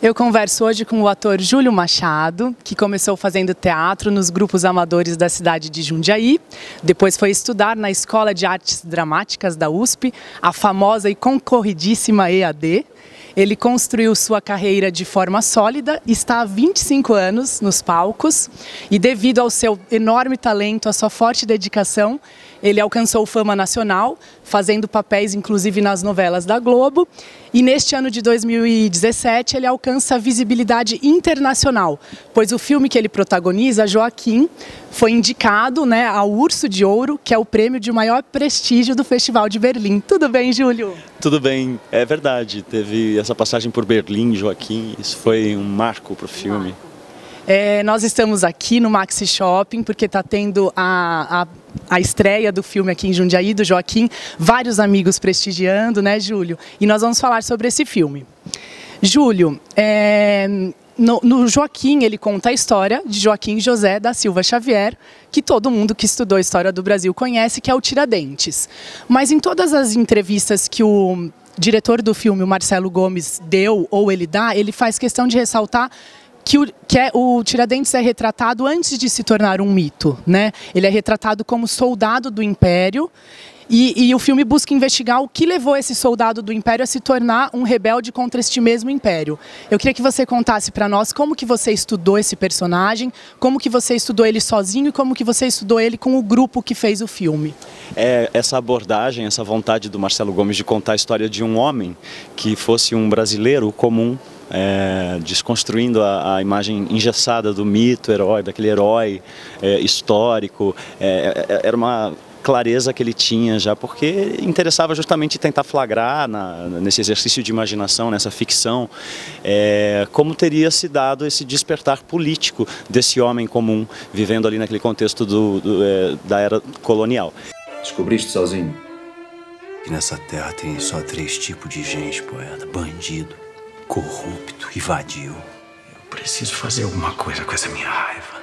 Eu converso hoje com o ator Júlio Machado, que começou fazendo teatro nos grupos amadores da cidade de Jundiaí, depois foi estudar na Escola de Artes Dramáticas da USP, a famosa e concorridíssima EAD. Ele construiu sua carreira de forma sólida, está há 25 anos nos palcos e devido ao seu enorme talento, à sua forte dedicação, ele alcançou fama nacional, fazendo papéis inclusive nas novelas da Globo. E neste ano de 2017 ele alcança visibilidade internacional, pois o filme que ele protagoniza, Joaquim, foi indicado, ao Urso de Ouro, que é o prêmio de maior prestígio do Festival de Berlim. Tudo bem, Júlio? Tudo bem, é verdade. Teve essa passagem por Berlim, Joaquim, isso foi um marco para o filme. Nós estamos aqui no Maxi Shopping porque está tendo a estreia do filme aqui em Jundiaí, do Joaquim, vários amigos prestigiando, né, Júlio? E nós vamos falar sobre esse filme. Júlio, no Joaquim, ele conta a história de Joaquim José da Silva Xavier, que todo mundo que estudou a história do Brasil conhece, que é o Tiradentes. Mas em todas as entrevistas que o diretor do filme, o Marcelo Gomes, deu ou ele dá, ele faz questão de ressaltar que o Tiradentes é retratado antes de se tornar um mito, né? Ele é retratado como soldado do Império e o filme busca investigar o que levou esse soldado do Império a se tornar um rebelde contra este mesmo Império. Eu queria que você contasse para nós como que você estudou esse personagem, como que você estudou ele sozinho e como que você estudou ele com o grupo que fez o filme. Essa abordagem, essa vontade do Marcelo Gomes de contar a história de um homem que fosse um brasileiro comum, desconstruindo a imagem engessada do mito, herói, daquele herói histórico, era uma clareza que ele tinha já, porque interessava justamente tentar flagrar nesse exercício de imaginação, nessa ficção, como teria se dado esse despertar político desse homem comum, vivendo ali naquele contexto da era colonial. Descobriste sozinho? Que nessa terra tem só 3 tipos de gente, poeta: bandido, corrupto e vadio. Eu preciso fazer alguma coisa com essa minha raiva.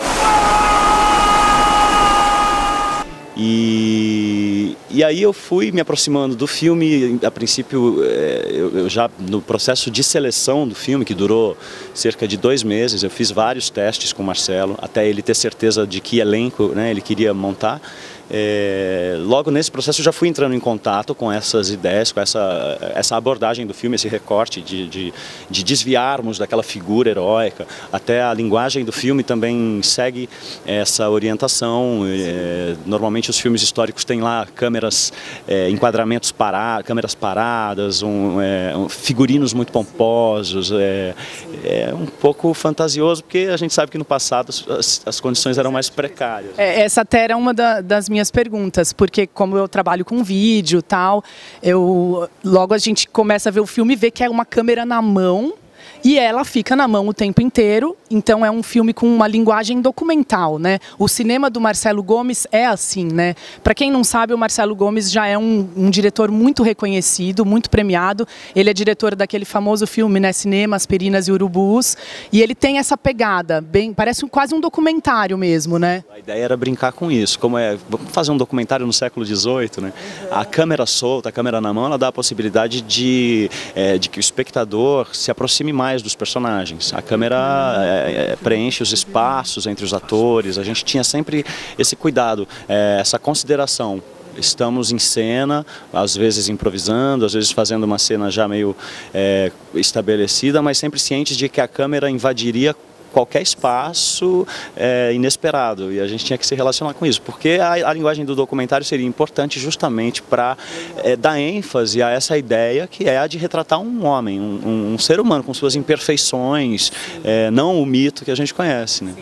E aí eu fui me aproximando do filme. A princípio, eu já no processo de seleção do filme, que durou cerca de 2 meses, eu fiz vários testes com o Marcelo, até ele ter certeza de que elenco, ele queria montar. Logo nesse processo eu já fui entrando em contato com essas ideias, com essa abordagem do filme, esse recorte de desviarmos daquela figura heróica. Até a linguagem do filme também segue essa orientação. Normalmente os filmes históricos têm lá câmeras, enquadramentos câmeras paradas, figurinos muito pomposos. É um pouco fantasioso, porque a gente sabe que no passado as condições eram mais precárias. Essa até era uma das minhas perguntas, porque como eu trabalho com vídeo e tal, logo a gente começa a ver o filme e vê que é uma câmera na mão e ela fica na mão o tempo inteiro, então é um filme com uma linguagem documental, né? O cinema do Marcelo Gomes é assim, né? Para quem não sabe, o Marcelo Gomes já é um diretor muito reconhecido, muito premiado. Ele é diretor daquele famoso filme, né? Cinema, Aspirinas e Urubus, e ele tem essa pegada, parece quase um documentário mesmo, né? A ideia era brincar com isso, vamos fazer um documentário no século XVIII, né? A câmera solta, a câmera na mão, ela dá a possibilidade de que o espectador se aproxime mais dos personagens. A câmera preenche os espaços entre os atores. A gente tinha sempre esse cuidado, essa consideração. Estamos em cena, às vezes improvisando, às vezes fazendo uma cena já meio estabelecida, mas sempre cientes de que a câmera invadiria qualquer espaço inesperado, e a gente tinha que se relacionar com isso, porque a linguagem do documentário seria importante justamente para dar ênfase a essa ideia que é a de retratar um homem, um ser humano com suas imperfeições, não o mito que a gente conhece, né?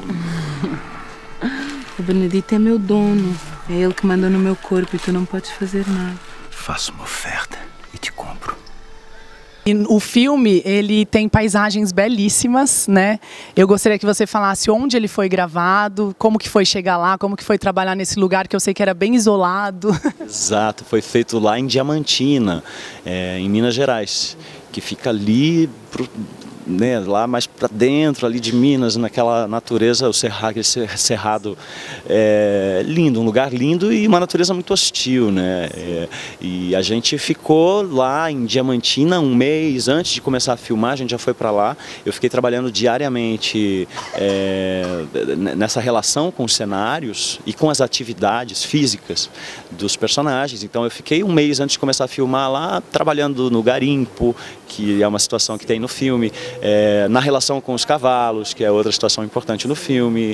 O Benedito é meu dono, é ele que manda no meu corpo e tu não podes fazer nada. Faço uma oferta e te compro. E o filme, ele tem paisagens belíssimas, né? Eu gostaria que você falasse onde ele foi gravado, como que foi chegar lá, como que foi trabalhar nesse lugar que eu sei que era bem isolado. Exato, foi feito lá em Diamantina, em Minas Gerais, que fica ali né, lá mais para dentro ali de Minas, naquela natureza, aquele cerrado lindo, um lugar lindo e uma natureza muito hostil, né? E a gente ficou lá em Diamantina um mês antes de começar a filmar, a gente já foi para lá. Eu fiquei trabalhando diariamente nessa relação com os cenários e com as atividades físicas dos personagens. Então eu fiquei um mês antes de começar a filmar lá, trabalhando no garimpo, que é uma situação que tem no filme, na relação com os cavalos, que é outra situação importante no filme,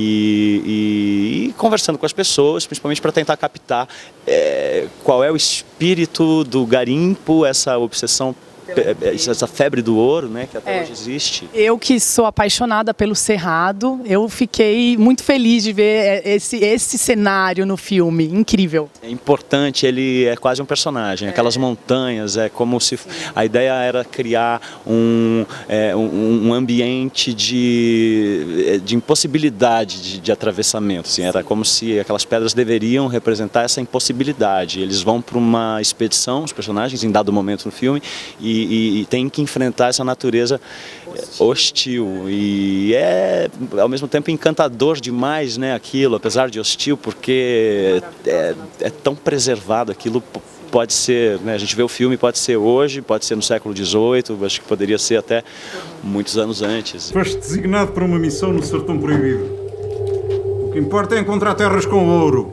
e conversando com as pessoas, principalmente para tentar captar qual é o espírito do garimpo, essa obsessão, essa febre do ouro, né, que até hoje existe. Eu que sou apaixonada pelo Cerrado, eu fiquei muito feliz de ver esse cenário no filme, incrível. É importante, ele é quase um personagem, aquelas montanhas, é como se a ideia era criar um ambiente de impossibilidade de atravessamento, assim, era como se aquelas pedras deveriam representar essa impossibilidade. Eles vão para uma expedição, os personagens, em dado momento no filme, e tem que enfrentar essa natureza hostil. E é, ao mesmo tempo, encantador demais, né, aquilo, apesar de hostil, porque é tão preservado aquilo. Pode ser, né, a gente vê o filme, pode ser hoje, pode ser no século XVIII, acho que poderia ser até muitos anos antes. Foste designado para uma missão no Sertão Proibido. O que importa é encontrar terras com ouro.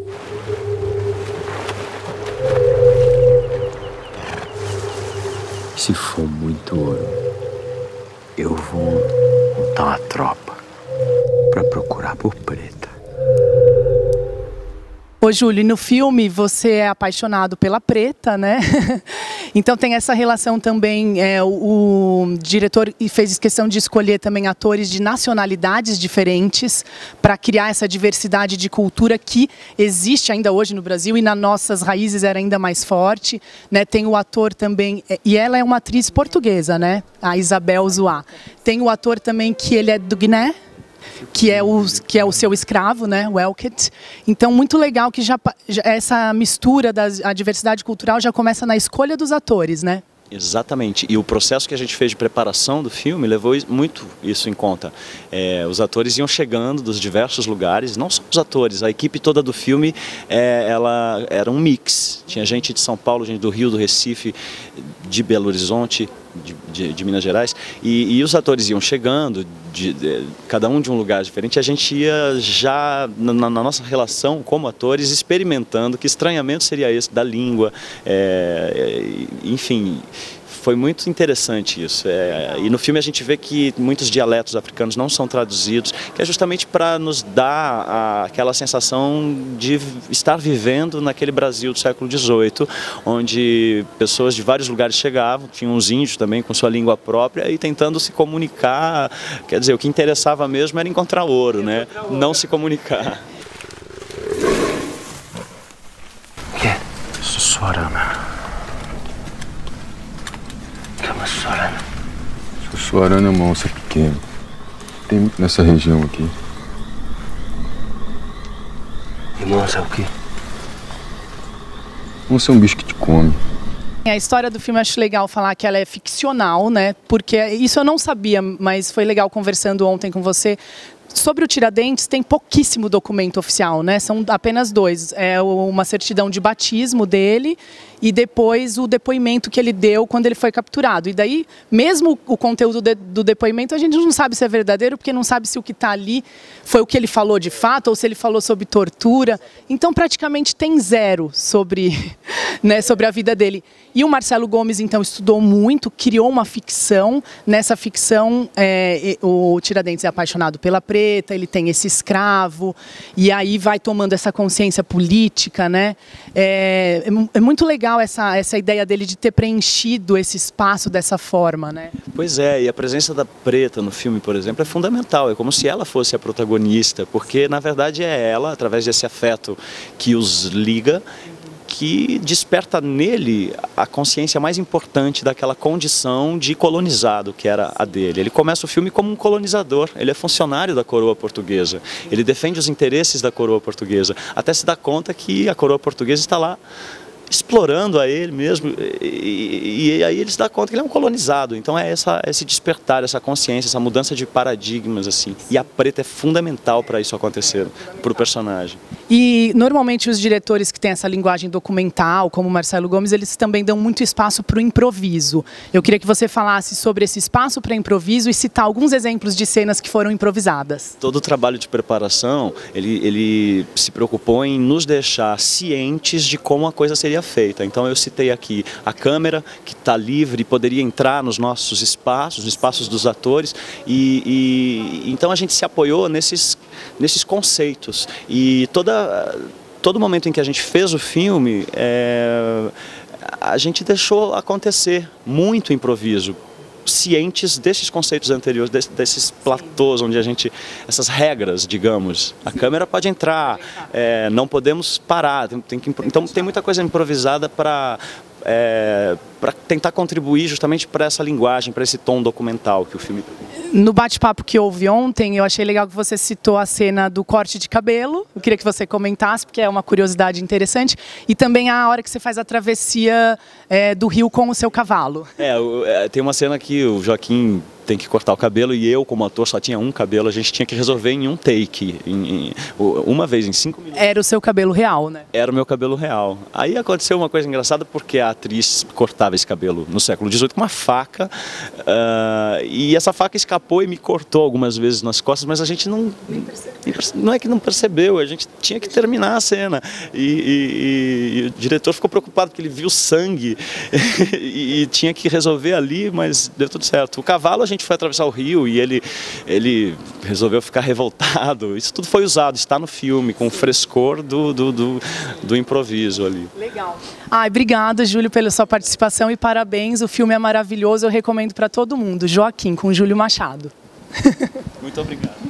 Se for muito ouro, eu vou montar uma tropa para procurar por preta. Ô Júlio, no filme você é apaixonado pela preta, né? Então tem essa relação também, o diretor fez questão de escolher também atores de nacionalidades diferentes para criar essa diversidade de cultura que existe ainda hoje no Brasil e nas nossas raízes era ainda mais forte, né? Tem o ator também, e ela é uma atriz portuguesa, né? A Isabel Zoá. Tem o ator também que ele é do Guiné, que é o seu escravo, né, o Elket. Então, muito legal que já essa mistura da diversidade cultural já começa na escolha dos atores, né? Exatamente, e o processo que a gente fez de preparação do filme levou muito isso em conta. Os atores iam chegando dos diversos lugares, não só os atores, a equipe toda do filme ela era um mix. Tinha gente de São Paulo, gente do Rio, do Recife, de Belo Horizonte, de Minas Gerais, e os atores iam chegando, cada um de um lugar diferente, a gente ia já na nossa relação como atores experimentando que estranhamento seria esse da língua, enfim, foi muito interessante isso. E no filme a gente vê que muitos dialetos africanos não são traduzidos, que é justamente para nos dar aquela sensação de estar vivendo naquele Brasil do século XVIII, onde pessoas de vários lugares chegavam, tinham uns índios também com sua língua própria e tentando se comunicar. Quer dizer, o que interessava mesmo era encontrar ouro, né? Não se comunicar. O que é? Sussuarana. Sussuarana. Sussuarana é uma onça pequena. Tem muito nessa região aqui. E uma onça é o quê? Onça é um bicho que te come. A história do filme eu acho legal falar que ela é ficcional, né? Porque isso eu não sabia, mas foi legal conversando ontem com você. Sobre o Tiradentes tem pouquíssimo documento oficial, né? São apenas 2. É uma certidão de batismo dele e depois o depoimento que ele deu quando ele foi capturado. E daí, mesmo o conteúdo do depoimento, a gente não sabe se é verdadeiro, porque não sabe se o que está ali foi o que ele falou de fato ou se ele falou sobre tortura. Então, praticamente tem zero sobre, né, sobre a vida dele. E o Marcelo Gomes, então, estudou muito, criou uma ficção. Nessa ficção, o Tiradentes é apaixonado pela preta, ele tem esse escravo, e aí vai tomando essa consciência política, né? É muito legal essa ideia dele de ter preenchido esse espaço dessa forma, né? Pois é, e a presença da preta no filme, por exemplo, é fundamental. É como se ela fosse a protagonista, porque, na verdade, é ela, através desse afeto que os liga, que desperta nele a consciência mais importante daquela condição de colonizado que era a dele. Ele começa o filme como um colonizador, ele é funcionário da coroa portuguesa, ele defende os interesses da coroa portuguesa, até se dar conta que a coroa portuguesa está lá explorando a ele mesmo, e aí ele se dá conta que ele é um colonizado. Então é esse despertar, essa consciência, essa mudança de paradigmas, assim. E a Preta é fundamental para isso acontecer, para o personagem. E normalmente os diretores que têm essa linguagem documental, como o Marcelo Gomes, eles também dão muito espaço para o improviso. Eu queria que você falasse sobre esse espaço para improviso e citar alguns exemplos de cenas que foram improvisadas. Todo o trabalho de preparação, ele se preocupou em nos deixar cientes de como a coisa seria feita. Então eu citei aqui a câmera que está livre e poderia entrar nos nossos espaços, nos espaços dos atores, então a gente se apoiou nesses conceitos. E todo momento em que a gente fez o filme, a gente deixou acontecer muito improviso, cientes desses conceitos anteriores, desses platôs onde essas regras, digamos, a câmera pode entrar, não podemos parar, então tem muita coisa improvisada para tentar contribuir justamente para essa linguagem, para esse tom documental que o filme tem. No bate-papo que houve ontem, eu achei legal que você citou a cena do corte de cabelo. Eu queria que você comentasse, porque é uma curiosidade interessante. E também a hora que você faz a travessia do rio com o seu cavalo. Tem uma cena que o Joaquim tem que cortar o cabelo e eu, como ator, só tinha um cabelo. A gente tinha que resolver em um take, uma vez, em 5 minutos. Era o seu cabelo real, né? Era o meu cabelo real. Aí aconteceu uma coisa engraçada, porque a atriz cortava esse cabelo no século XVIII com uma faca, e essa faca escapou e me cortou algumas vezes nas costas, mas a gente não é que não percebeu, a gente tinha que terminar a cena. E o diretor ficou preocupado porque ele viu sangue e tinha que resolver ali, mas deu tudo certo. O cavalo, a gente foi atravessar o rio e ele resolveu ficar revoltado. Isso tudo foi usado, está no filme, com o frescor do improviso ali. Legal. Obrigada, Júlio, pela sua participação e parabéns. O filme é maravilhoso, eu recomendo para todo mundo. Joaquim, com Júlio Machado. Muito obrigado.